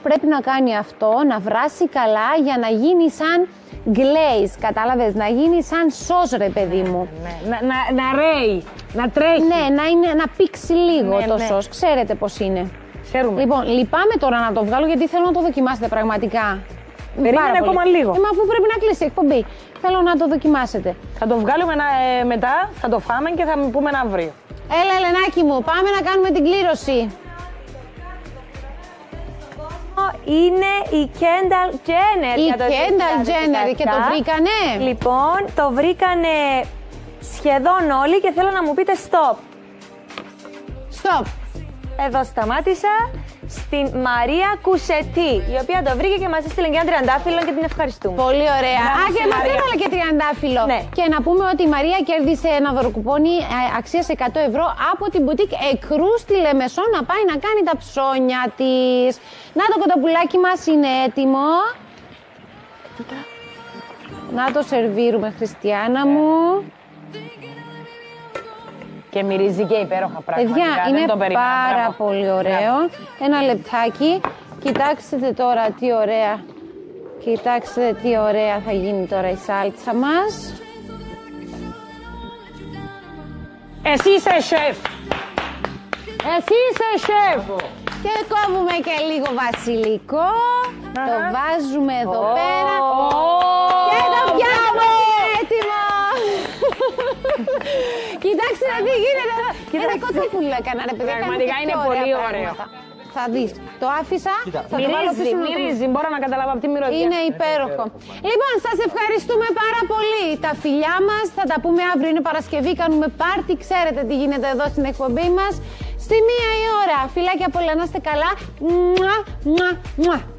πρέπει να κάνει αυτό, να βράσει καλά για να γίνει σαν glaze, κατάλαβες, να γίνει σαν σως, ρε παιδί μου. Να ρέει, να τρέχει. Ναι, να πήξει λίγο το σως, ξέρετε πώς είναι. Ξέρουμε. Λοιπόν, λυπάμαι τώρα να το βγάλω γιατί θέλω να το δοκιμάσετε πραγματικά. Περίμενε ακόμα λίγο. Μα αφού πρέπει να κλείσει η εκπομπή, θέλω να το δοκιμάσετε. Θα το βγάλουμε μετά, θα το φάμε και θα πούμε αύριο. Έλα, Ελενάκη μου, πάμε να κάνουμε την κλήρωση. Είναι η Kendall Jenner. Η Kendall Jenner και το βρήκανε. Λοιπόν, το βρήκανε σχεδόν όλοι και θέλω να μου πείτε stop. Stop. Εδώ σταμάτησα. Στην Μαρία Κουσετή, η οποία το βρήκε και μας έστειλε και ένα τριαντάφυλλο και την ευχαριστούμε. Πολύ ωραία. Και μας έβαλε και τριαντάφυλλο. Ναι. Και να πούμε ότι η Μαρία κέρδισε ένα δωροκουπόνι αξίας 100 ευρώ από την μπουτίκ Εκρού στη Λεμεσό να πάει να κάνει τα ψώνια της. Να το κοτοπουλάκι μας είναι έτοιμο. Να το σερβίρουμε, Χριστιάνα μου. Και μυρίζει και υπέροχα πράγματα. Παιδιά, είναι πάρα πολύ ωραίο. Ένα λεπτάκι. Κοιτάξτε τώρα τι ωραία. Κοιτάξτε τι ωραία θα γίνει τώρα η σάλτσα μας. Εσύ είσαι σεφ. Εσύ είσαι σεφ. Και κόβουμε και λίγο βασιλικό. Το βάζουμε εδώ πέρα. Και το πιάμε. Έτοιμο. Κοιτάξτε τι γίνεται εδώ. Ένα κοτόπουλο έκανα, ρε παιδιά. Πραγματικά είναι πολύ ωραίο. Θα δεις, το άφησα. Μυρίζει, μπορώ να καταλάβω από τη μυρωδιά. Είναι υπέροχο. Λοιπόν, σας ευχαριστούμε πάρα πολύ. Τα φιλιά μας, θα τα πούμε αύριο. Είναι Παρασκευή, κάνουμε πάρτι. Ξέρετε τι γίνεται εδώ στην εκπομπή μας. Στη 1 η ώρα. Φιλάκια πολλά, να είστε καλά. Μουα, μουα, μουα.